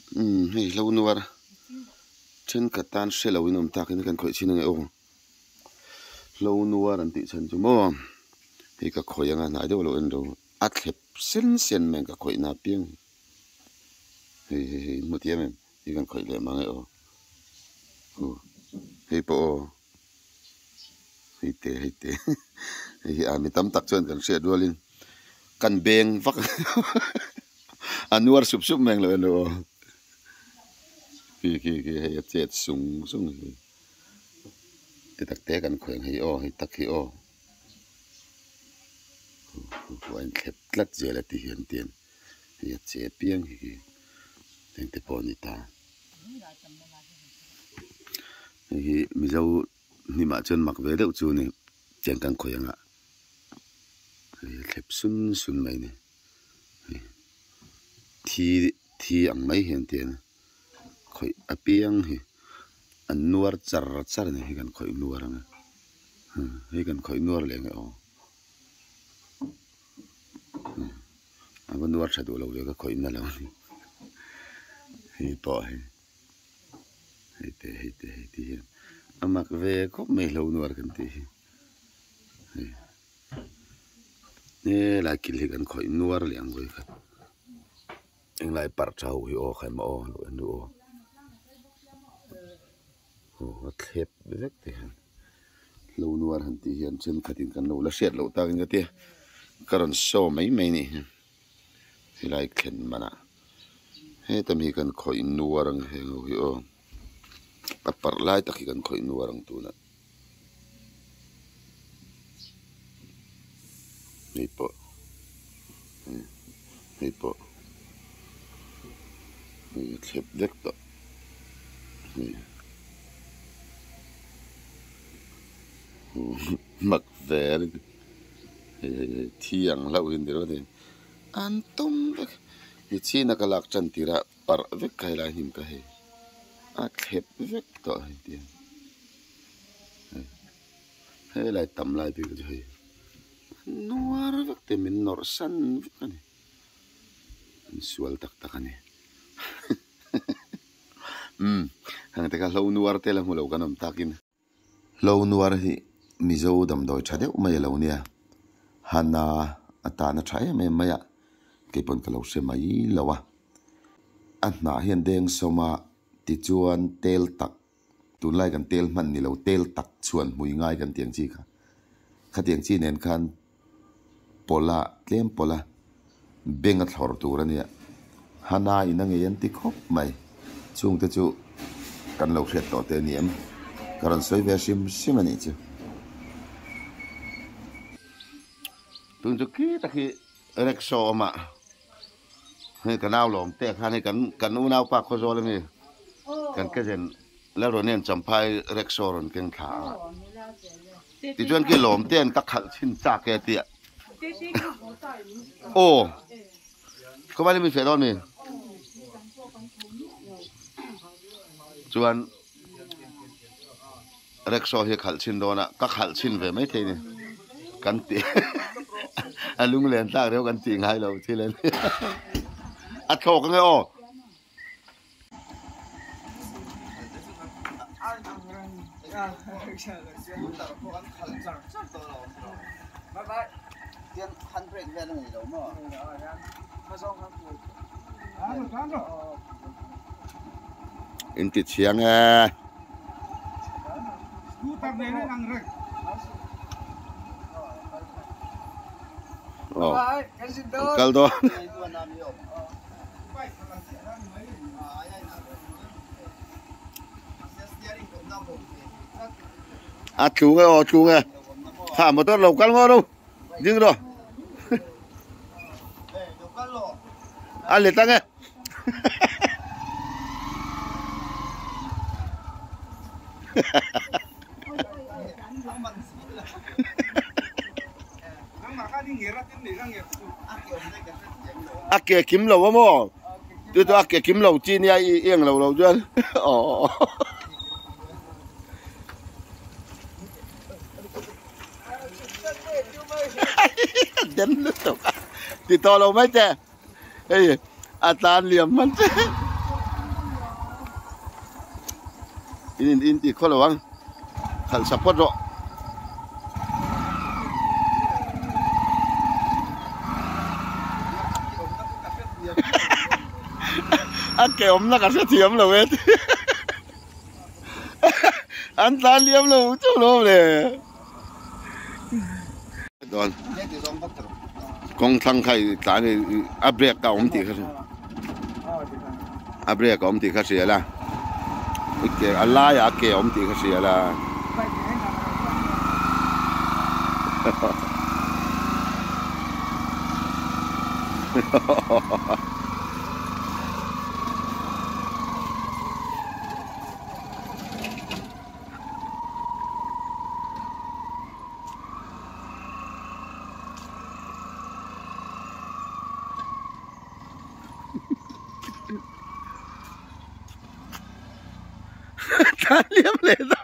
hei lo nuar chen ka tan she lo inom ta kin kan khoi chin nge o lo nuar an ti chan chu mo hi ka khoi anga na do lo en do a thlep sen men ka khoi na piang hei mo tiam em hi kan khoi le ma nge o hei po hei te hei a mi tam tak chuan kan she dualin kan beng vak anuar sup meng lo en do ki hei chet sung te tak te kan khoi hei o hei tak hi o wan khep tlat zela ti hian tian hei che piang hi teng te pon ni ta hi mi zo ni ma chen mak ve deuh chu ni chen kan khoi anga hei khep sun mai ni thi ang mai hian tian khoi apiang hi an nuar char ni hi kan khoi nuar anga hi kan khoi nuar le nge o aban nuar thadu lo le ka khoi na lo ni hi to hei te ti amak ve ko me lo nuar kan ti ne la kil hi kan khoi nuar le ang goi ka eng lai par chau hi o khai ma o lo en o thep vek te lo nuar han ti hian chen khatin kan lo la shet lo ta kan te karon so mai ni hi lai khen mana he tam hi kan khoi nuar ang he hi o a par lai ta hi kan khoi nuar ang tu na hei po hei thep vek to mặc về thiang lau in đó thì an tum thì chi na kalak chan tira par vek kai la him ka he a khep vek to he tiền he lại tam lại thì cái gì nuar vek te min nor san vek ani sual tak ani hang te ka lo nuar te la mu lo kanam takin lo nuar hi mizo dam doi thade mai lo nia hana atana thai me maya ke pon ka lo se mai lawa anna hian deng soma ti chuan tel tak tun lai kan tel man ni lo tel tak chuan hui ngai kan tiang chi kha tiang chi nen khan pola tlem pola benga thor tur ania hana ina nge yan ti khop mai chung te chu kan lo hret to te niam karon soi ve sim ani chu tun chu ki ta khi rekso ma he kan aw lom te khan he kan u naw pa kho zo le mi kan ke jen la ro nen champai rekso ron ken tha ti chuan ki lom ten ka khal chin cha ke ti o ko ba le mi fe don mi chuan rekso hi khal chin dona ka khal chin ve mai the ni kan ti alung len ta reu kan ti ngai lo thi len a thok nge o in ti chiang e kal do à chú nghe thả một tớt lẩu cắn ngon đâu dừng rồi ăn liệt tăng nghe à kìa kiếm lẩu không mò tôi à kìa kiếm lẩu chi nha yên lẩu chưa đến lúc thì to lâu mấy chứ, ê, à tan liềm mất. in ti kholo wang khal support ro ke om na ka se thiam lo wet an tan liam lo chu lo le don kong thang khai ta ni abrek ka om ti kha abrek ka om ti kha sia la ke ala ya ke om ti kha sia la liam le đó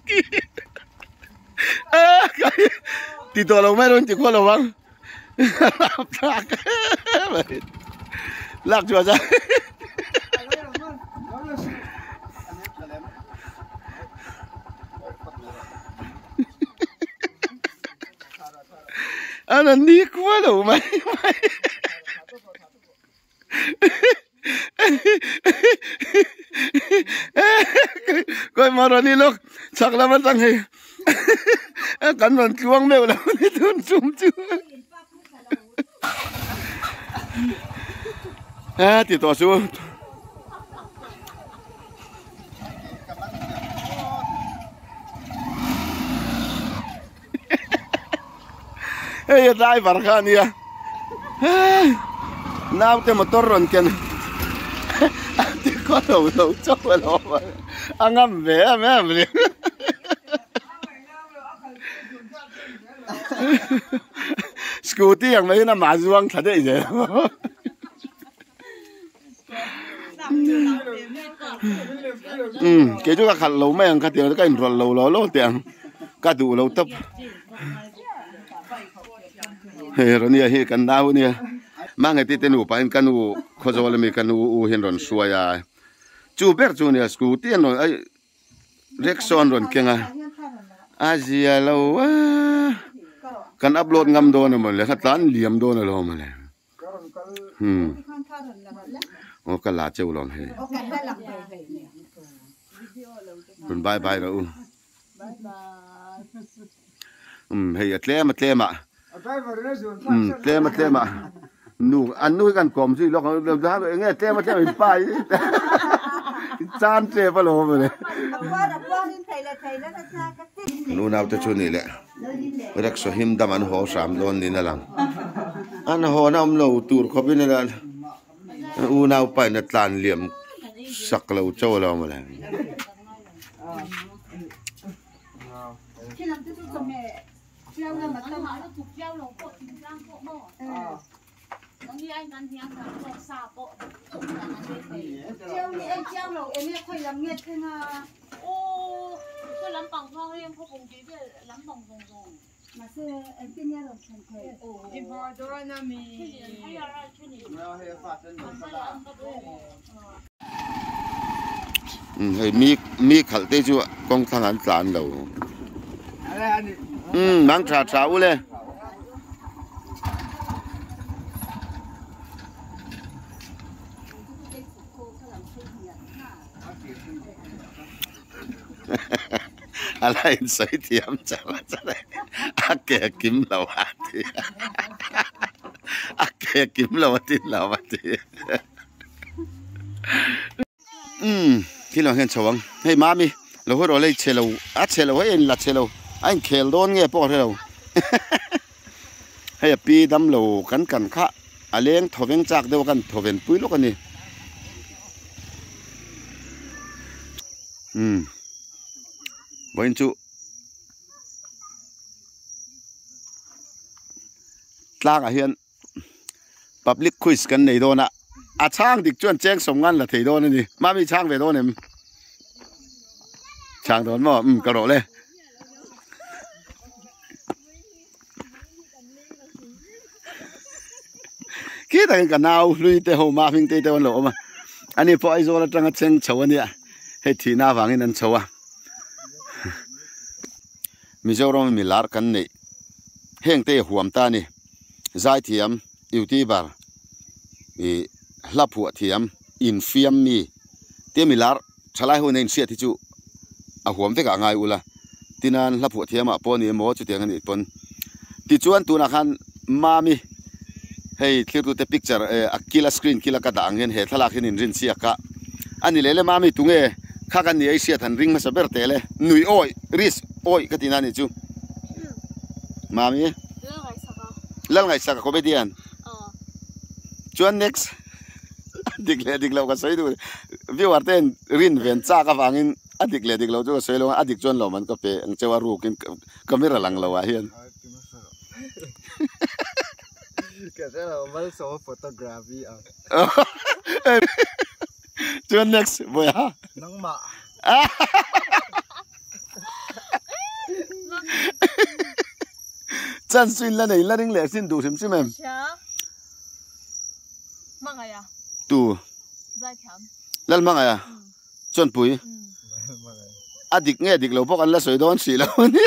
thì tôi lâu mấy luôn chỉ có lâu không lạc chùa ra anh là đi quá đâu mày coi mà rồi đi lúc chắc là vẫn tăng hay cắn vào chuông mèo là đi thun chung chứ thì tỏ xuống hey dai barkan ya nào thì motor ron ken thì có đầu cho nó anh em về mấy em đi scooty yang mấy nó mà ruộng thật đấy vậy cái chỗ khát lâu mấy anh khát tiền cái rồi lâu tiền cái đủ lâu tấp rồi nè cần đau nè mang cái tên ủ phải cần ủ khó cho là mình cần ủ hiện rồi xuôi à chú bé chú nè scooty rồi ấy Rexon rồi kia à Asia lâu á kan upload ngam do na mole khatan liam do na lo mole o ka la cheu long he bye bye ra hey atlema tlema nu an nu kan kom si lo da nge tlema pai chan tre pa lo mole nu nào ta chuni le rak so him dam an ho sam don ni na lang an ho nam lo tur kho bin la u nào pa na tlan liam sak lo cho lo ma le Như anh ăn thì ăn cả một xà bộ treo như anh treo lẩu em ấy khoai làm nghiệt thế mà ô tôi làm bằng thang em không cùng cái về làm bằng rồi mà xưa em tin nha rồi thành thế em vào đó là mình hay là cái gì nó hay phát sinh mi khal te chu kong thang an tlan lo mang cha u le alain sai tiam chala ake kim lawati ake kim lawati khi lo hen chawang hey mami lo ho ro le chelo a chelo en la chelo anh khel don nge po thelo hey pi dam lo kan kha aleng thoveng chak deu kan thoven pui lo kan ni Boin chu tlang a hian public quiz kan nei dona a chang dik chuan cheng som ngan la thei don ni mami chang ve don em chang don mo ka ro le ki ta kan nau lui te ho ma phing te te on lo ma ani po ai zo la tang a cheng chho ania he thi na wangin an chowa Mizoram milar kan nei heng te huam ta ni zai thiam youtuber e hlapu thiam infiam mi te milar thalai hu nen sia thi chu a huam te ka ngai ula tinan hlapu thiam a poni mo chu tiang ani pon ti chuan tu na khan mami hei thlir tu te picture a kila screen kila ka dang hen he thalak hin in rin sia ka ani lele mami tunge kha kan ni ai sia than ring ma saber tele nui oi ris oi ka tinani chu mami lal ngai saka comedian chuan next dik lo ka soi du viewer ten rin ven cha ka wangin adik lo chu soi lo adik chuan lo man ka pe ang chewa ru kin camera lang lo wa hian cái đó là vẫn số photography à chuan next boy ha nắng mạ chan swin la nei la ring le sin du sim sim em mang à tu zai thiam lal mang à chuan pui adik nge dik lo pok an la soi don si lo ni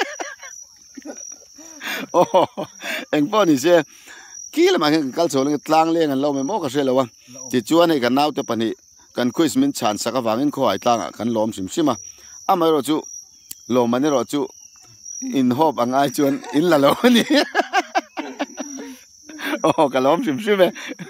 oh eng po ni se kila ma hen kal chol tlang leng an lo me mo ka se lo wa ti chuan ei kan nau te pani kan quiz min chan saka wangin kho ai tlang kan lom sim sima amai ro chu lom mani ro chu in hop angai chuan in la lo ni oh ka lom sim sim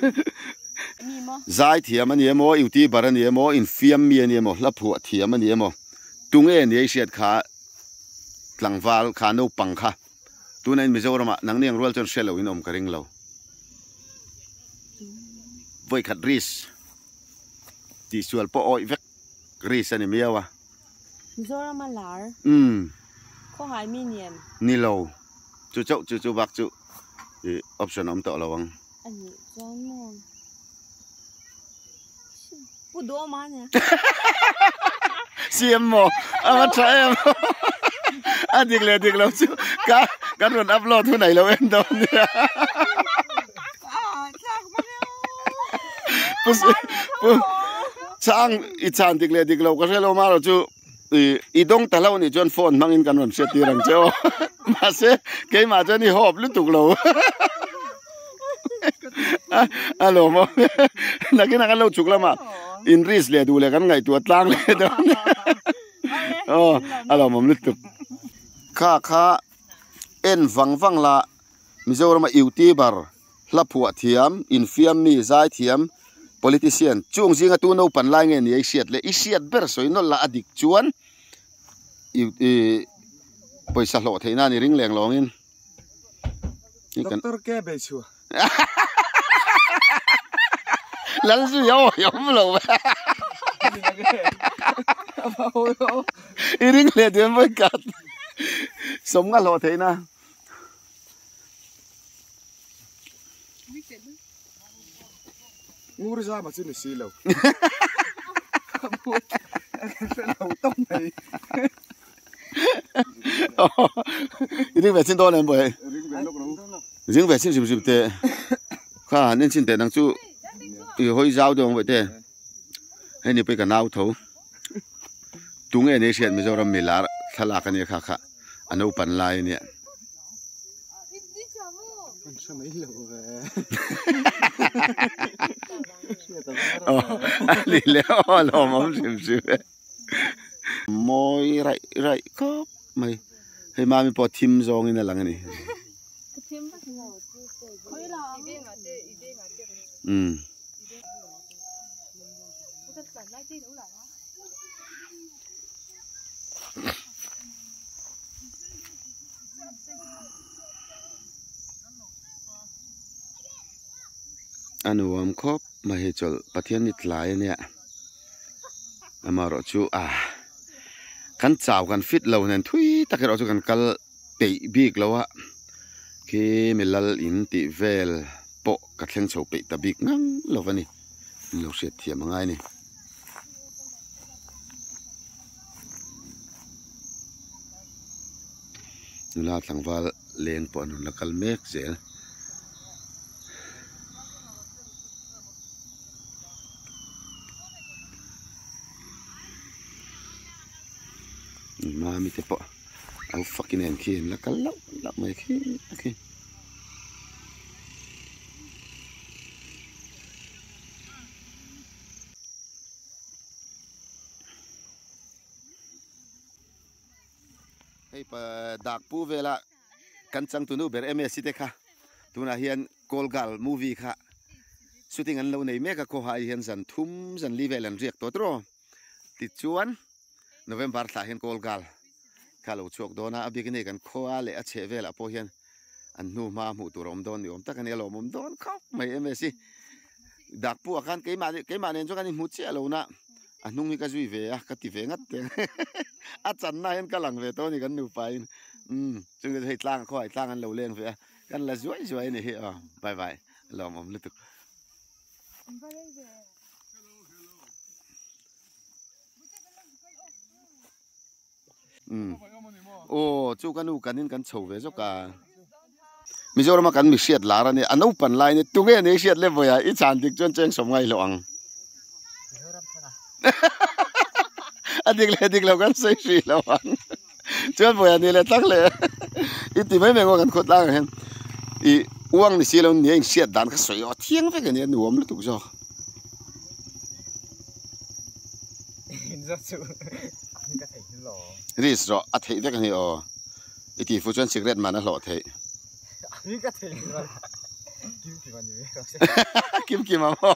zai thiam ani emo youtuber ani emo infiam mi ani emo hlapu thiam ani emo tunge ni ai siat kha tlangwal kha no pangkha tunain Mizoram nang niang rual chon selo in om karing lo voi khat ris ti sual po oi vek ris ani miawa Mizoram lar kho hai mi nian ni lo chu bak chu option om to lawang ani chuan mo pu do ma ne siam mo ama try em adik lo chu ka ron upload thu nai lo em don nia chang I chan dik lo ka selo ma ro chu I dong ta lo ni jon phone mangin kan ron se ti rang cheo ma se ke ma jon ni hop lu tuk lo alo mo nakina kan lo chuk lama in ris le du le kan ngai tu tlang le do oh alo mom lu tuk kha en wang la Mizoram youtuber hlapu thiam infiam mi zai thiam politician chung jinga tu no pan lai nge ni ai siat le I siat ber soi no la adik chuan poisa hlo theina ni ring leng longin doctor ke be chu lal su yo lo I ring le dem mai kat som nga lo theina ngur ra mà chưa được xí lâu lâu tông này ring về xin to lên bồi ring về xin sim tệ kha nên xin tệ năng chu hoi giao được vậy tệ hay ni pe cả nao thấu tung nghe này xem Mizoram milar thala cái này kha anh đâu pan lai nè sao mấy lâu về ali leo lo mom sim moi rai ko mai he mami po thim zong in lang ni anuam khop ma he chol pathian ni tlai nia amaro chu kan chaw kan fit lo nen thui takero chu kan kal pe big lo a ke milal in ti vel po ka thleng chho pe ta big ngang lo wani lo se thiam ngai ni nula tlangwal leng po nun lakal mek zel mami te po au fucking en khi là cái lắc mày khi khi hey pa dak pu về là căn chăng tụi nó bé em sẽ kha tụi nó hiện Colgal movie kha shooting an lâu này mấy cái cô hai hiện dần thum dần li về lần riết tối rồi thì chuan November ta hiện Colgal khá lâu chuộc đó na abi cái này kan khoa lệ chế về là po hiện an nu ma mu tu rom don ni om ta kan elo mom don khóc mày em sẽ dak pu akan cái mà nên cho kan mu che lo na anh nung cái gì về cái gì về ngắt chân này anh cái lằng về tôi thì cái nụ phải chúng tôi thấy lang khỏi lang anh lâu lên về cái là duỗi này hệ bye bye lòng ông liên tục chú cái nụ cái nên cái sầu về cho cả bây giờ mà cái mình siết lá ra này anh open line này tung cái này siết lên vậy ít chán thì chuyên chơi sống ngay loang adik lo kan sei si lo ang chuan boya ni le tak le I ti mai mengo kan khot lang hen I uang ni silon ni eng siat dan ka soi o thiang ve kan nuam lu tuk jo rất chịu cái thầy lò ris ro a thei ve kan hi o I ti fu chuan cigarette man a hlo thei cái thầy lò kim kim ma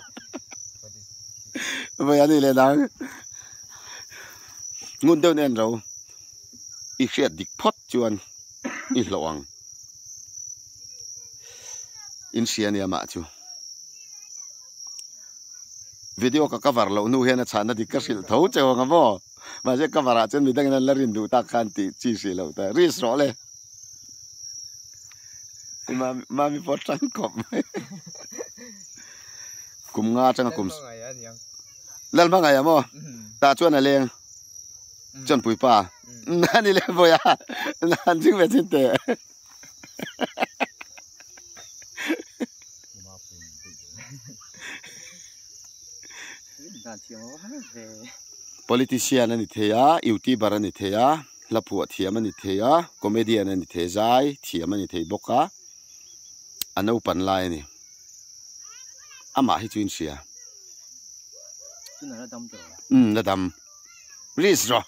boya ni le dang ngun đâu nên rồi ít sẽ địch phốt chuan ít loang in xia này mà chu video ka cover lo nu hena chana dik ka sil tho chewa nga bo ma je cover a chen mi dang na larin du ta khan ti chi si lo ta ris ro le ma mi pot sang kop kum nga chang kum lal ma nga ya mo ta chuan a leng chân bụi pa, nãy lên bồi à, nãy chính về trên tè. Politician anh thế à, YouTuber anh thế à, lập hội thiam anh thế à, comedian anh thế giải, thiam anh thế bốc à, anh open line này, ama hi chuyên xia. Là đam, release rồi.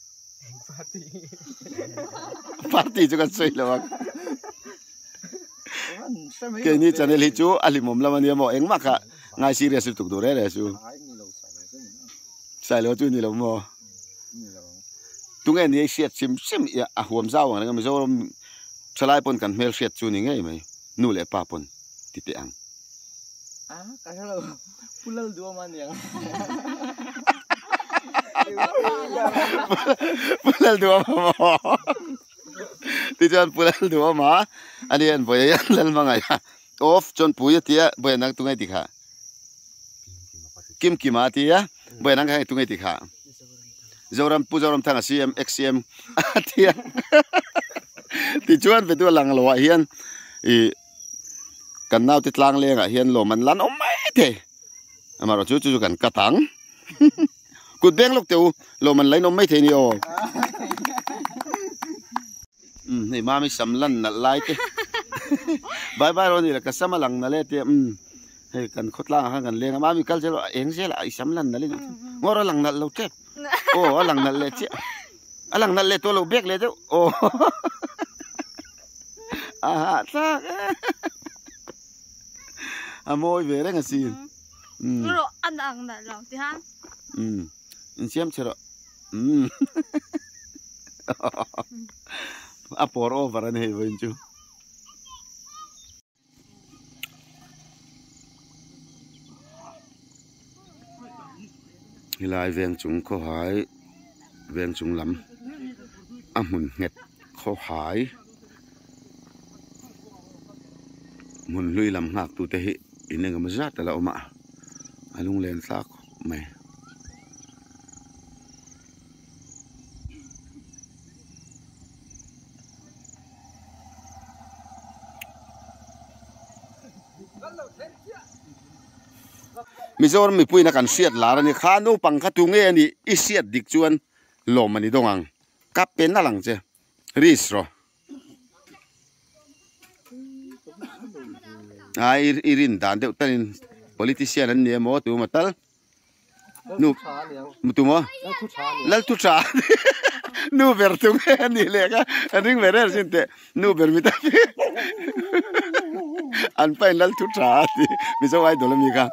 Party juga soi lawak. Kini channel hicu alimom laman dia mo eng maka ngai serius tuk dure le su. Sai lo chu ni lo mo. Tungen ni siat sim ya a huam zaw ang ngam zo chalai pon kan mel siat chu ni ngai mai. Nu le pa pon ti te ang. Cái lo pulal dua man yang pulal dua ma ti jan pulal dua ma ani an boy yan lal mangai off chon puya tia boy nang tungai ti kha kim ma tia boy nang khai tungai ti kha zoram thang cm xcm tia ti chuan ve tu lang lo hian I kan nau ti tlang lenga hian lo man lan mai the amaro chu kan katang cút beng lúc tiêu lô mình lấy nó mấy thế này ô này mà mình sắm lần nãy lại thế bye bye rồi thì là cái sắm lần nãy lại thế hay cần khốt lang hay cần lên mà mình cái là em sẽ lại sắm lần nãy lên ngó ra lần nãy lâu chết ô lần nãy lại chết lần nãy lại tôi lâu biết lại chứ ô sao môi về đấy cái gì rồi ăn ăn là lòng thì ha Siam chero. Apor over an he venju. Hilai veng chung ko hai veng chung lam amun nget ko hai mun lui lam ngak tu te hi ineng ma zat la oma alung len sak me Mizoram mi pui na kan siat lar ni khanu pangkha tu nge ni i siat dik chuan lom ani dongang kap pen na lang che Risro. Irin dan deu tanin politician an ne mo tu matal. Nu tu mo. Lal tu cha. Nu ber tu ni le ka. Ring berer sinte. Nu ber mita. An pain lal tu cha. Mi so ai dolo mi ka.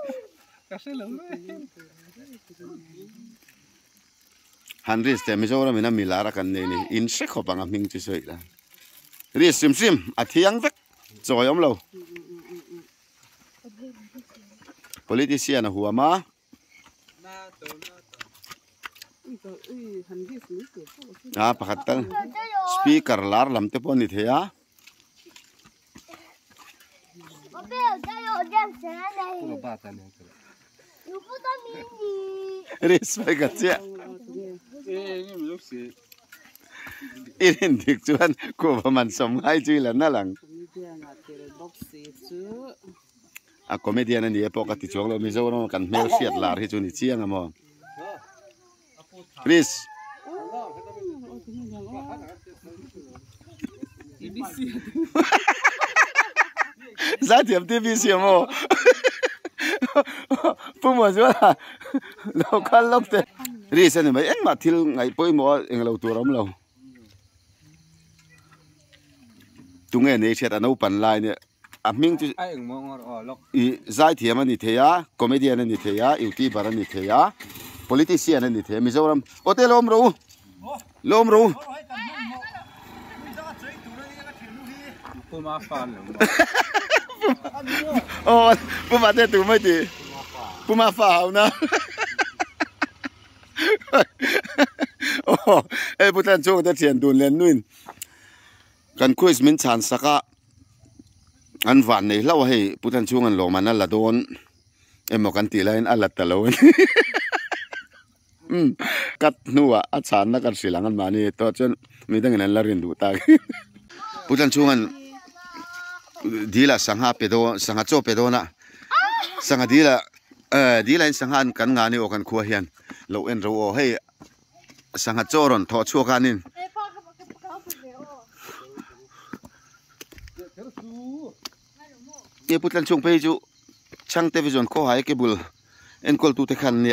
Hanris te mi so ra mina milara kan ne ni in se khopang aming chi soi la. Ri sim sim athiang vek choi om lo. Politician a huama. Pakatan speaker lar lam te pon ni thea. Respect aja. Irin dik chuan ko man som ngai chui lan na lang. A comedian ani epoka ti chong lo mi zo no kan mel siat lar hi chu ni chiang amo. Chris. Za tiam TVC amo. Pumo zo lo kan lok te. Chris ani mai en ma thil ngai poi mo eng lo tur am lo. Tunge ne chet anau pan lai ne aming tu I zai thiam ani theya comedian ani theya youtuber ani theya politician ani the Mizoram hotel lom ro Puma fan oh puma te tu mai ti puma fa na oh e putan chu ta thian dun len nuin kan quiz min chan saka an van nei law hei putan chung an lo man la don emo kan ti lain alat ta lo kat nuwa a chan na kan silang an mani to chen mi dang an la rin du ta putan chung an dila sangha pedo sangha cho pedo na sangha dila in sangha an kan ngani o kan khuwa hian lo en ro o hei sangha choron tho chu kanin ye putan chung pe chu chang television ko hai ke bul en kol tu te khan ne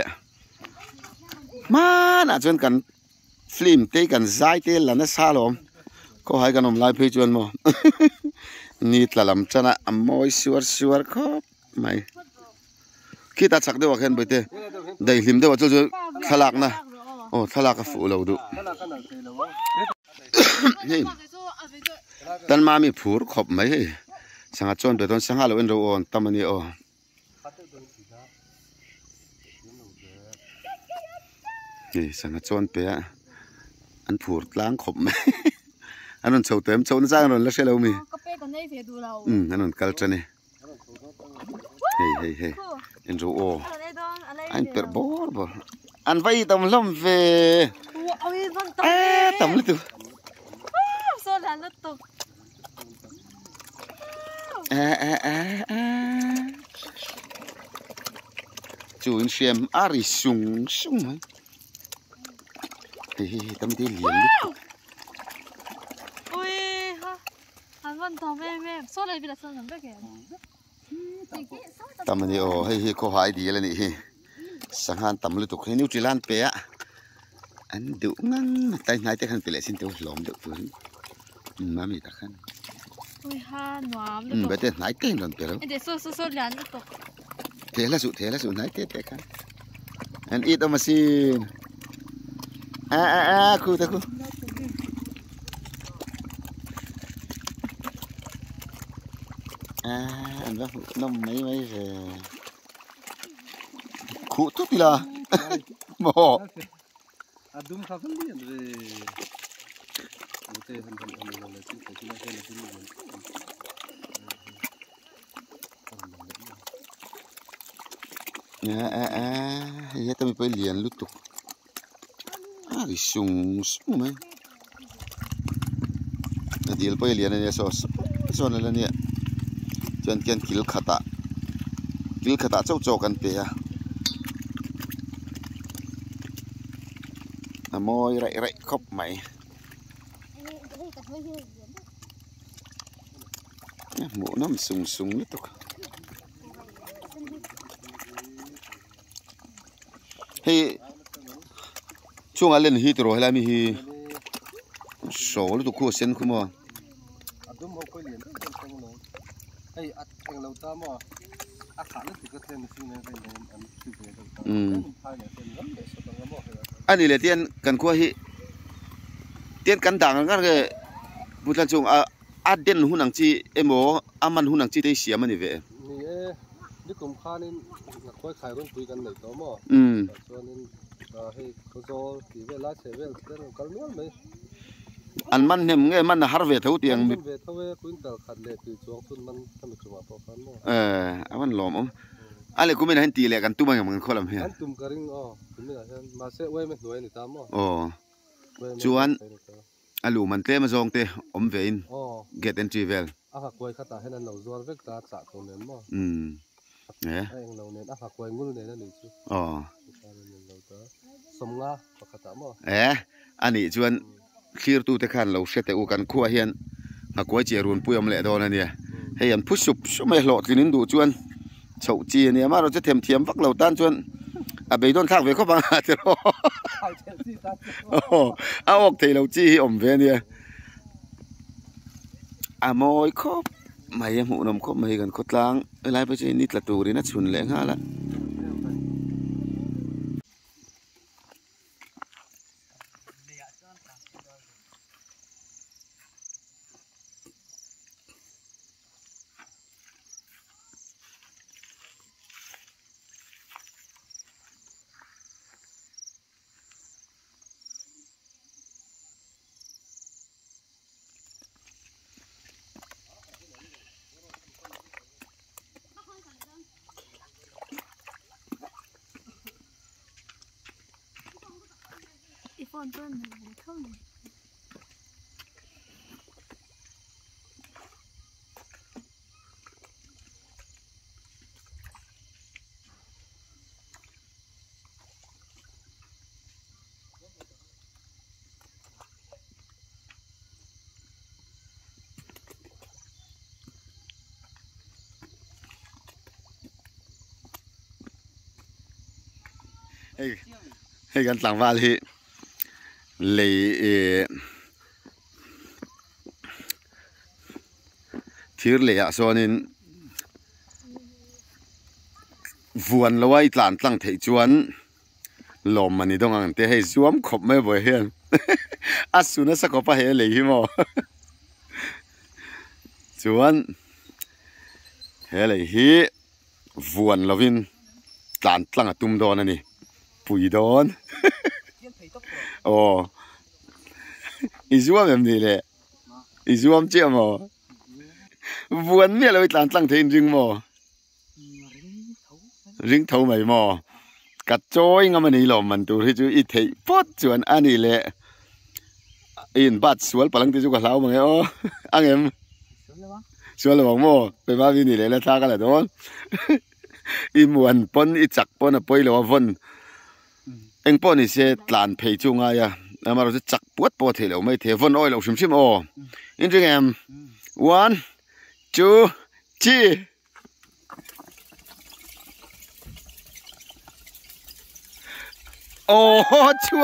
man a chen kan film te kan zai te lana salom ko hai kan om lai pe chuan mo ni tlalam chana amoi suar kho mai kita chak de wa khen bete dai hlim de wa chu thalak na oh thalak a fu lo du tan ma mi phur khop mai he sanga chon beton sanga lo en ro on tamani o ni sanga chon pe an phur tlang khop mai anon choutem chon jang ron la selo mi ka pe kan nei fe du lo anon culture ni hey en ro o an per bor an vai tam lom ve oi van tam lu tu so lan lu tu chú in xem ari sung mai tâm thế liền ôi ha hắn vẫn thò về số này bị là số làm cái kìa tâm này ô hay có hai đi là này sang han tâm lu tục hay New Zealand pe á anh đủ ngang tay này tay khăn bị lại xin tiêu lỏm được rồi mà mình ta khăn ôi ha noam bây giờ này tay lần pe đâu để số lan lu tục thế là sự này thế khăn anh ít đâu mà xin khu ta khu anh bác năm mấy rồi khu tốt đi là mò adum khavan ni andre ute han la chi ko chi la chi ya tami pa lian lutuk ari sung mai adil pa lian ni so na la ni chan kian kil khata chau kan pe ya amoi rai khop mai mũ nó sung sung nhất tục hey chung lên hít rồi hay là mi số lúc cô sen không mà đúng không có liền hey anh lâu ta mà khá là thì có thêm một chút nữa anh đi lấy tiền cần qua hi tiền cần đảng cái một lần chung à điện hun năng chi em ó aman hun năng chi thấy xia mà đi về đi cùng khá nên là quay khai con tùyกัน này đó mà cho nên hey có do thì về lá sẽ về cái nó cần nữa mấy anh man hem nghe man là harvest thấu tiền về thấu về quên tờ khát lệ từ chuông tuần man tham được chụp vào phần mà man lòm ông anh lại cũng mình hành tỷ lệกันตุ้มมันคนละเฮีย anh tụm cái ring cũng mình là mà sẽ quay mấy nuôi này tám mà ชวนอาลูมันเต้มาจงเต้อมเวนget entry vel หักไว้ข้าตาให้นั่นเราจวนเวกตาจากตรงนั้นมั้งเนี่ยไอ้เราเนี่ยหักไว้งูเนี่ยนั่นนี่จูสมงาข้าตามั้งอันนี้ชวนคีร์ตูเตขันเราเสด็จอุกันขั้วเฮียนหักไว้เจรุนปุยอมเละดอนนั่นเนี่ยให้ยันพุชุบชุบไม่หลอดกินนินดูชวนเฉาจีเนี่ยมาเราจะเทียมฟักเราต้านชวนไปโดนข้างเวเขาบังอาจจะรอเอาออกเทเราจี้อมเวเนี่ยมอยครบไม่ยังหูนมครบไม่กันคดล้างอะไรไปใช่นิดละตูนี่นะชุนแรงห้าละ con tôi mình không ให้กันสั่งว่าเลยทีร์เลยส่วนนี้วนละไว้หลานตั้งเทจวนลมมันนี่ต้องอันเตะให้สวมขบไม่บ่อยเห็นอาสุนัสก็ไปเห็นเลยที่มอจวนเห็นเลยที่วนละวินหลานตั้งตุ้มโดนนี่ปุ๋ยโดนโอ้อีสวมแบบนี้เลยอีสวมเจ้าหมอวนเนี่ยเราไปหลานตั้งเทจริงหมอริงเท่าไหมหมอกัดจ้อยงั้นมันนี่หล่อมันตัวที่จูอีเทปอดจวนอันนี้แหละอินบัดสวนพลังที่จูกับเราเหมือนไงอ๋ออังเอ็มสวนเลยบอกหมอไปมาวินี่เลยแล้วท่ากันแหละโดนอีมวนปนอีจักปนอ่ะปอยเลยว่าวนเอ็งปนนี่เสียหลานเพยจูงไงอ่ะแล้วมาเราจะจักปวดปวดเทแล้วไม่เทวนอ้อยเราชิมอ๋ออินจริงเอ็ม 1 2 3โอ้ชัว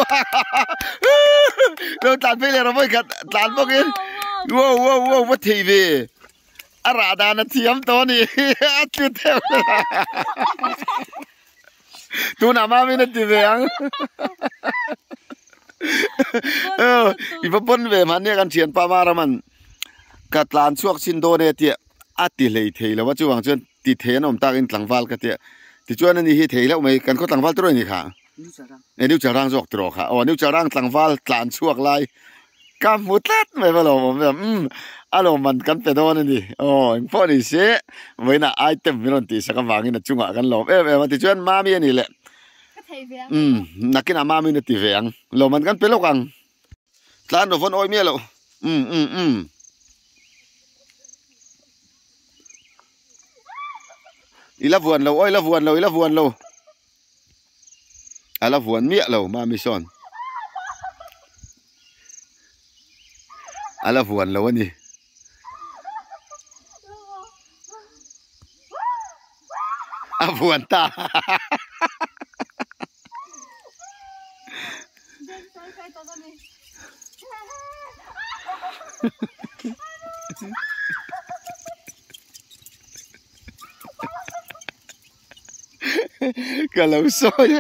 เราตัดไปเลยเราไม่กัดตัดพวกนี้ว้าวว้าวว้าววัดทีวีอาราดานะเทียมตัวนี้จุดเท่าตัวหน้ามาไม่ได้ทีวีอ่ะอีพปนเวมันเนี่ยกันเฉียนป้ามาละมันกัดลานช่วงชินโดเนี่ยเตี้ยอาติเลยเทแล้วว่าช่วงจนติเทนอมตากินหลังฟัลกันเตี้ยติจวนนั่นนี่เทแล้วไม่กันก็หลังฟัลตัวนี้ค่ะนิ้วจะร่างจอกตรอกค่ะนิ้วจะร่างหลังฟัลหลานช่วงไรกำมุดลัดไม่พอหรอกผมแบบอารมณ์มันกันไปโดนนี่พอดีเสียไว้น่ะไอเต็มไม่รอนตีสักวันนี้น่ะจุงกันหลบมันติจวนมามีนี่แหละนักกินอามามีน่ะตีเวียงหลบมันกันไปโลกังหลานโดนอ้อยเมียหรออีละวนเราอ้อยละวนเราอีละวนเราละวนเมียเรามาไม่ซ้อน ala vuan lo ni a vuan ta kalau soya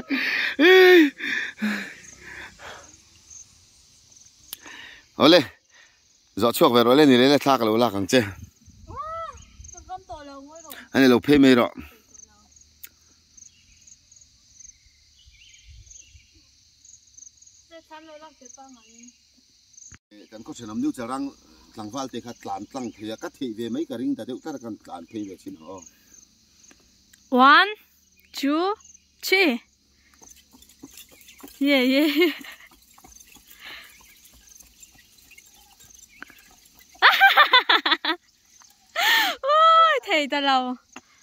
ole giọt chuộc về rồi lên thì lấy là thác lâu lạc càng chơi anh này lâu phê mê rồi cần có chuyện làm níu chả răng thằng Val thì khát làn tăng thì cắt thị về mấy cái ring ta đều ta cần làn phê về xin họ 1, 2, 3. Yeah, yeah. Ôi, thầy ta lâu.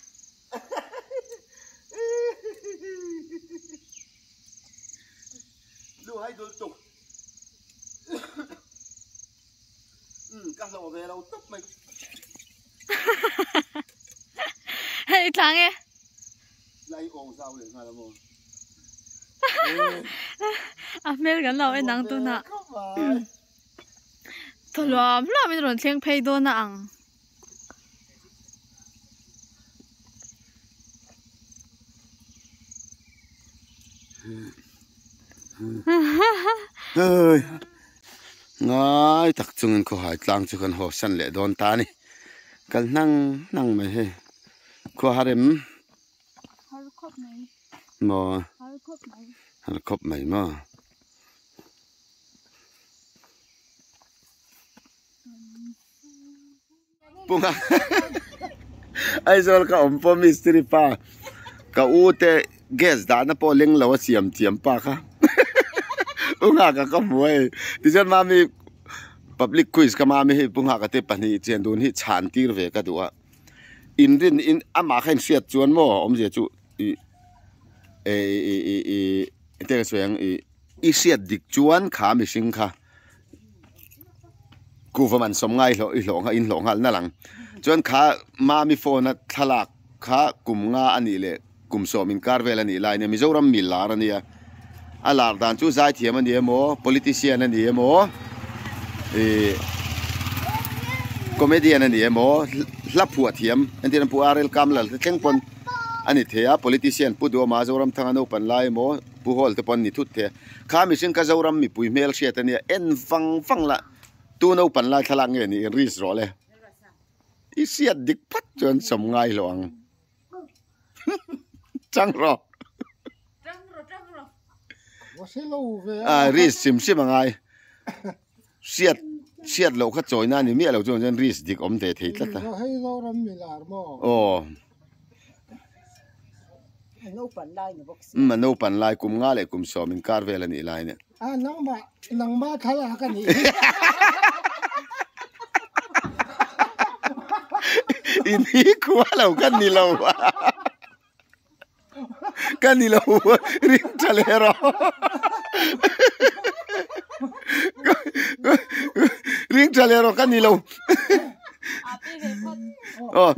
Lưu hay đôi tục. Các lò về đâu tấp mình. Hey, thằng nghe. Lấy ồn sao để mà làm ồn. À, mấy cái lâu em nắng tu nè. Thôi lo, mình rồi tiếng pay đô nè ăn. Ơi, ngay tập trung có hai lang cho con hồ săn lệ đón ta nè. Cái năng mày he, có hai em. Mà cop mày mà bunga ai zol ka ompo mystery pa ka ute gas da na po leng lawa siam pa ka unga ka muai ti jan mami public quiz ka mami hi bunga ka te pani chen dun hi chan tir ve ka duwa in ama khain siat chuan mo om je chu thế cái chuyện siết địch chuan khá mi sinh khá cú vào mình sống ngay in lỗ ngալ nè lăng chuan khá mà mi phone thalak khá cùng nga anh lệ cùng so min carvel anh lại nè mi zoram mi lar anh ya alar dan chu zai thiam anh ya mo politician anh ya mo comedian anh ya mo lap huat thiam anh tiên pu arel kam lal theng pon anh thea politician pu do ma zoram thang ano pan lai mo pu hol te pon ni thut the kha mi sing ka zoram mi pui mel shet ani en fang la tu no pan lai thalang nge ni ris ro le i siat dik pat chon som ngai loang chang ro ris sim ngai siat lo kha choi na ni mi lo chon ris dik om te thei tla oh mà nấu pan lai cùng ngã lại cùng sò mình cắt về là nị lai nè nang ma thala ka ni ini kuah lau kan ni lau ring calero ring calero kan ni lau oh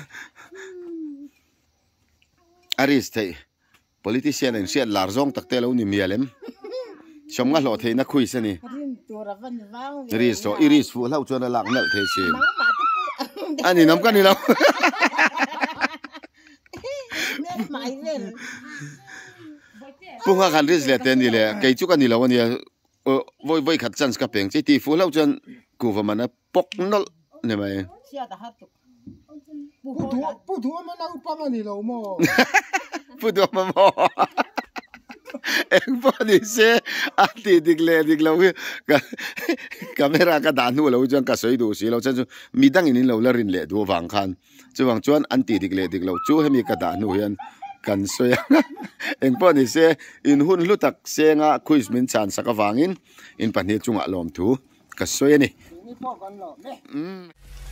aris thei politician en siat lar zong takte lo ni mialem somnga lo thei na khui sani ris so iris fu lau chona lak nal thei si ani nam kan ni lo punga kan ris le ten ni le kei chu kan ni lo ani voi khat chance ka peng che ti fu lau chon ku va mana pok nol ne mai pu thua mà nang pa ma ni lo mo pu thua ma mo em po ni se ati dik lo ka camera ka dan nu lo jang ka soi du si lo chen chu mi dang in lo la rin le du wang khan chu wang chuan anti dik lo chu hemi ka da nu hian kan soya em po ni se in hun lu tak se nga quiz min chan saka wangin in pani chunga lom thu ka soya ni